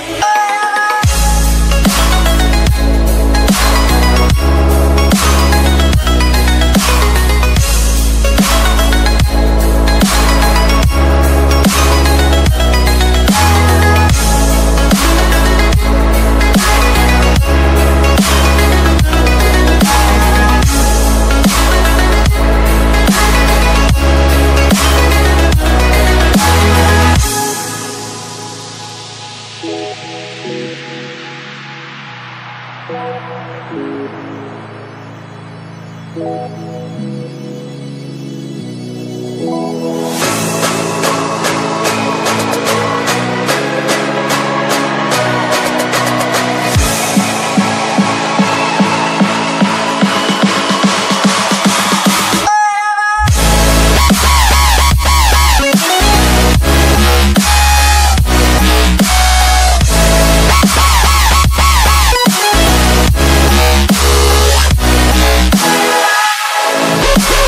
Yeah.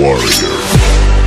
warrior.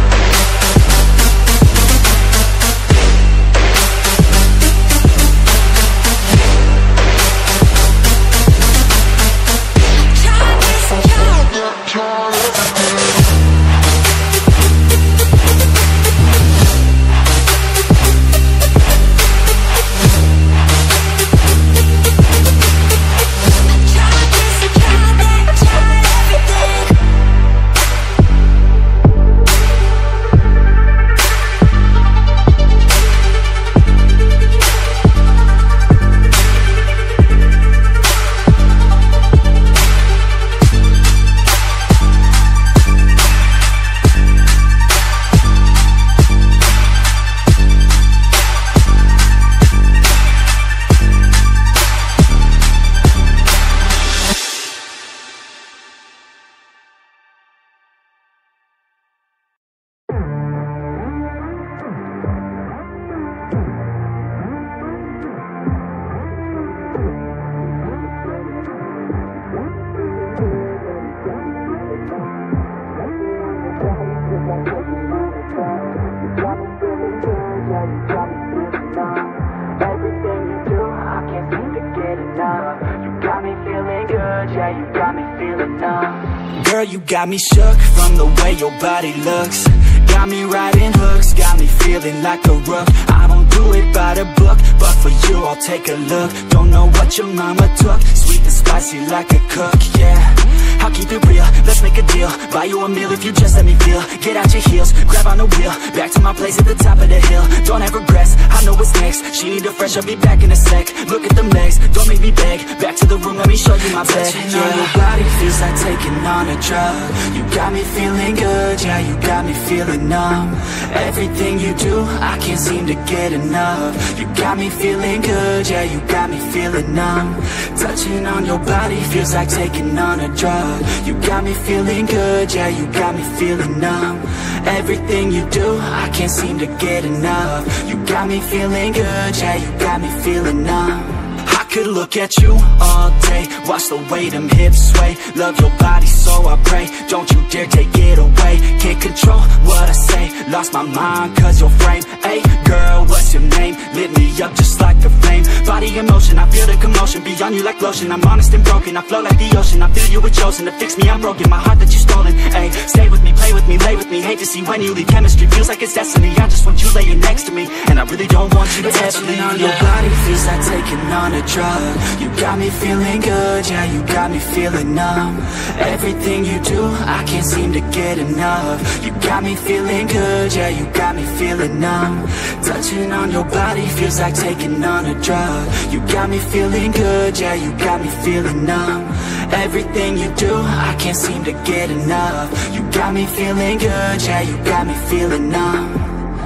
Girl, you got me shook from the way your body looks. Got me riding hooks, got me feeling like a rook. I don't do it by the book, but for you I'll take a look. Don't know what your mama took, sweet and spicy like a cook, yeah. I'll keep it real, let's make a deal. Buy you a meal if you just let me feel. Get out your heels, grab on the wheel. Back to my place at the top of the hill. Don't have regrets, I know what's next. She need a fresh, I'll be back in a sec. Look at them legs, don't make me beg. Back to the room, let me show you my bed. Touching on your body feels like taking on a drug. You got me feeling good, yeah, you got me feeling numb. Everything you do, I can't seem to get enough. You got me feeling good, yeah, you got me feeling numb. Touching on your body feels like taking on a drug. You got me feeling good, yeah, you got me feeling numb. Everything you do, I can't seem to get enough. You got me feeling good, yeah, you got me feeling numb. I could look at you all day, watch the way them hips sway. Love your body so I pray, don't you dare take it away. Can't control what I say, lost my mind cause your frame. Hey girl, what's your name? Lit me up just like a flame. Body in motion, I feel the commotion, beyond you like lotion. I'm honest and broken, I flow like the ocean. I feel you were chosen to fix me, I'm broken. My heart that you stolen, hey. Stay with me, play with me, lay with me. Hate to see when you leave, chemistry feels like it's destiny. I just want you laying next to me, and I really don't want you to ever leave. On your body feels like taking on a drug. You got me feeling good, yeah, you got me feeling numb. Everything you do, I can't seem to get enough. You got me feeling good, yeah, you got me feeling numb. Touching on your body feels like taking on a drug. You got me feeling good, yeah, you got me feeling numb. Everything you do, I can't seem to get enough. You got me feeling good, yeah, you got me feeling numb.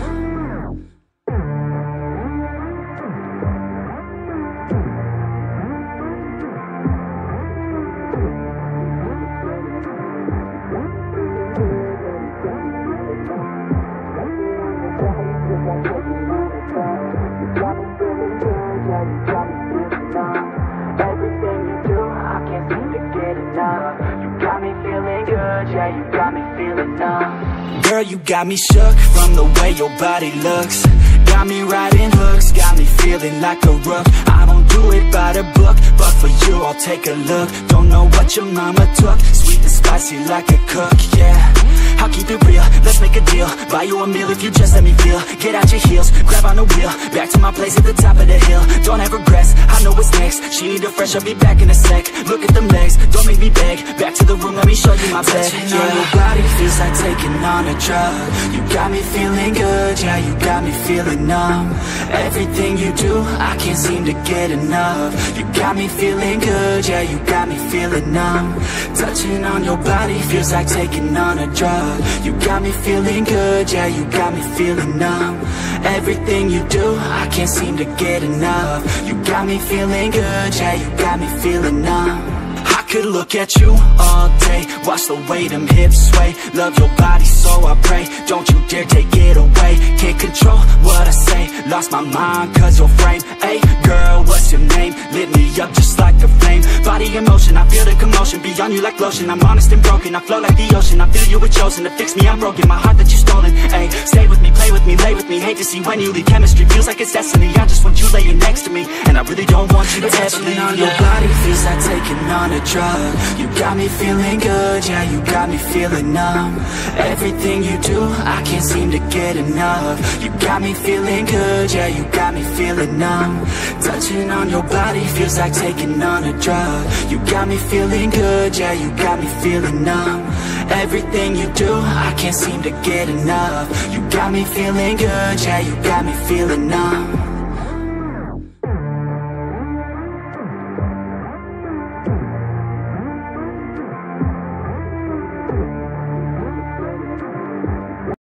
Girl, you got me shook from the way your body looks. Got me riding hooks, got me feeling like a rook. I don't do it by the book, but for you I'll take a look. Don't know what your mama took, sweet and spicy like a cook, yeah. I'll keep it real, let's make a deal. Buy you a meal if you just let me feel. Get out your heels, grab on the wheel. Back to my place at the top of the hill. Don't have regrets, I know what's next. She need a fresh, I'll be back in a sec. Look at them legs, don't make me beg. Back to the room, let me show you my bed. Touching on your body feels like taking on a drug. You got me feeling good, yeah, you got me feeling numb. Everything you do, I can't seem to get enough. You got me feeling good, yeah, you got me feeling numb. Touching on your body feels like taking on a drug. You got me feeling good, yeah, you got me feeling numb. Everything you do, I can't seem to get enough. You got me feeling good, yeah, you got me feeling numb. could look at you all day, watch the way them hips sway. Love your body so I pray, don't you dare take it away. Can't control what I say, lost my mind cause your frame. Hey girl, what's your name? Lit me up just like a flame. Body in motion, I feel the commotion, beyond you like lotion. I'm honest and broken, I flow like the ocean. I feel you were chosen to fix me, I'm broken. My heart that you stolen, hey. Stay with me, play with me, lay with me. Hate to see when you leave, chemistry feels like it's destiny. I just want you laying next to me, and I really don't want you to ever leave. On your body feels like taking on a drug. You got me feeling good, yeah, you got me feeling numb. Everything you do, I can't seem to get enough. You got me feeling good, yeah, you got me feeling numb. Touching on your body feels like taking on a drug. You got me feeling good, yeah, you got me feeling numb. Everything you do, I can't seem to get enough. You got me feeling good, yeah, you got me feeling numb.